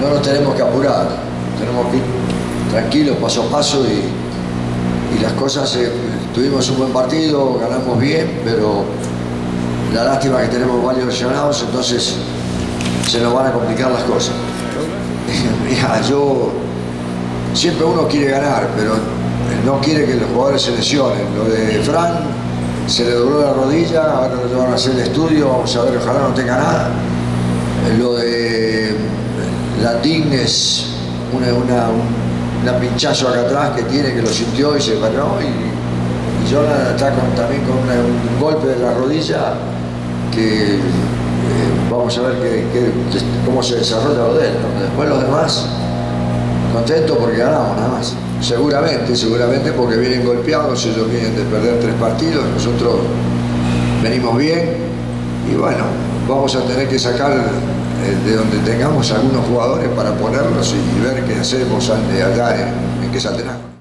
no nos tenemos que apurar, tenemos que ir tranquilos, paso a paso y las cosas, tuvimos un buen partido, ganamos bien, pero la lástima es que tenemos varios lesionados, entonces se nos van a complicar las cosas. Mira, siempre uno quiere ganar, pero no quiere que los jugadores se lesionen. Lo de Fran, se le dobló la rodilla, ahora lo van a hacer el estudio, vamos a ver, ojalá no tenga nada. Lo de Landín es una pinchazo acá atrás que tiene, que lo sintió y se paró, y Jonathan está también con un golpe de la rodilla que vamos a ver cómo se desarrolla lo de él, ¿no? Después los demás, contentos porque ganamos nada más. Seguramente porque vienen golpeados, ellos vienen de perder 3 partidos, nosotros venimos bien y bueno, vamos a tener que sacar de donde tengamos algunos jugadores para ponerlos y ver qué hacemos allá en Quetzaltenango.